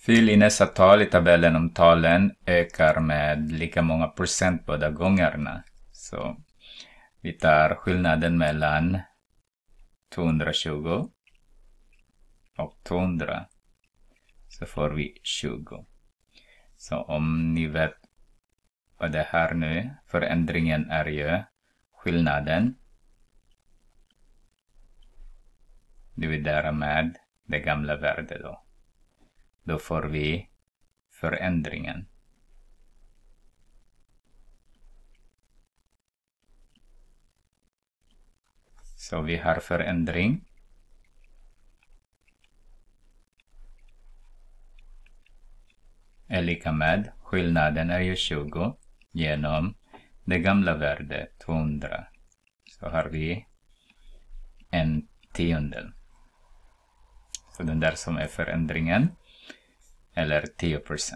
Fyll i nästa tal i tabellen om talen ökar med lika många procent båda gångerna. Så vi tar skillnaden mellan 220 och 200. Så får vi 20. Så om ni vet vad det här nu, förändringen är ju skillnaden dividera med det gamla värdet då. Då får vi förändringen. Så vi har förändring. Är lika med skillnaden är ju 20 genom det gamla värdet 200. Så har vi 1/10. Så den där som är förändringen. Eller 10%.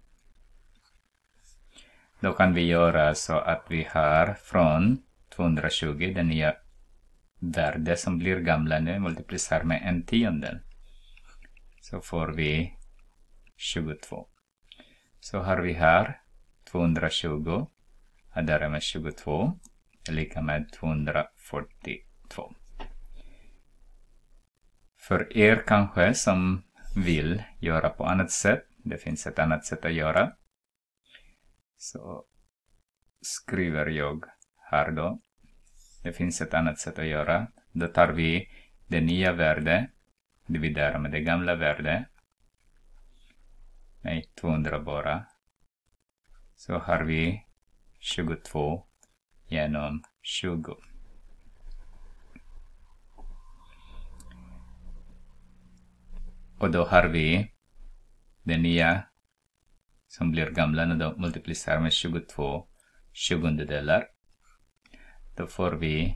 Då kan vi göra så att vi har från 220, det nya värde som blir gamla nu, multiplicerar med 1/10. Så får vi 22. Så har vi här 220, addera med 22, är lika med 242. För er kanske som vill göra på annat sätt. Det finns ett annat sätt att göra. Så skriver jag här då. Det finns ett annat sätt att göra. Då tar vi det nya värdet. Dividerar med det gamla värdet. Nej, 200 bara. Så har vi 22 genom 20. Och då har vi det nya som blir gamla när de multiplicerar med 22 20-delar. Då får vi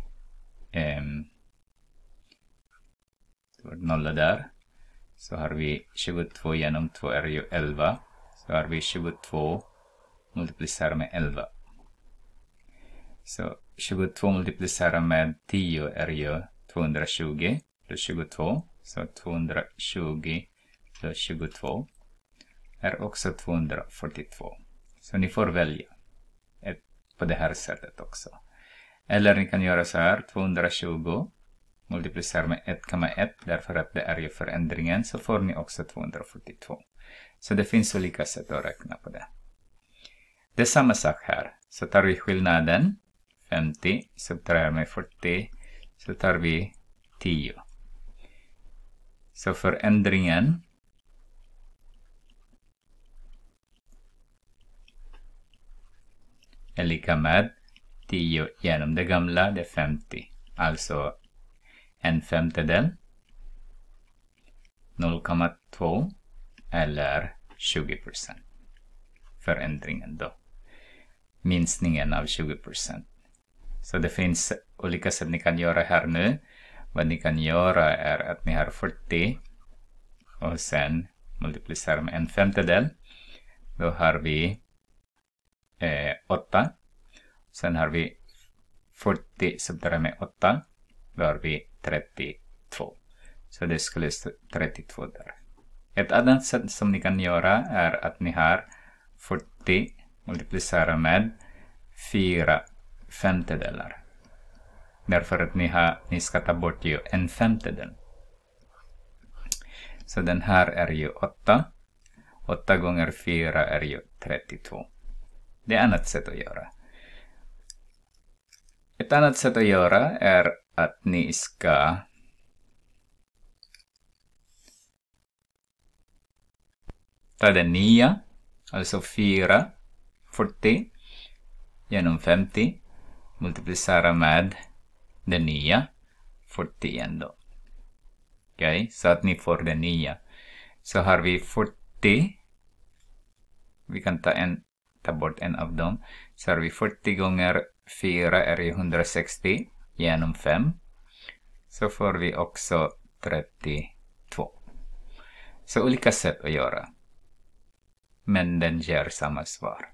nolla där. Så har vi 22 genom 2 är ju 11. Så har vi 22 multiplicerar med 11. Så 22 multiplicerar med 10 är ju 220 plus 22. Så 220 plus 22 är också 242. Så ni får välja på det här sättet också. Eller ni kan göra så här. 220 multiplicerar med 1,1. Därför att det är ju förändringen. Så får ni också 242. Så det finns olika sätt att räkna på det. Det är samma sak här. Så tar vi skillnaden. 50. Subtraherar med 40. Så tar vi 10. Så förändringen är lika med 10 genom det gamla, det är 50. Alltså 1/5, 0,2 eller 20%. Förändringen då. Minskningen av 20%. Så det finns olika sätt ni kan göra här nu. Vad ni kan göra är att ni har 40 och sen multiplicerar med 1/5. Då har vi 8. Sen har vi 40 subtraherar med 8. Då har vi 32. Så det skulle stå 32 där. Ett annat sätt som ni kan göra är att ni har 40 multiplicerar med 4/5. Därför att ni ska ta bort ju 1/5. Så den här är ju 8. 8 gånger 4 är ju 32. Det är ett annat sätt att göra. Ett annat sätt att göra är att ni ska ta det nya. Alltså 4/40 genom 50. Multiplicera med det nya 40 igen då. Okej, så att ni får det nya. Så har vi 40. Vi kan ta bort en av dem. Så har vi 40 gånger 4 är 160 genom 5. Så får vi också 32. Så olika sätt att göra. Men den ger samma svar.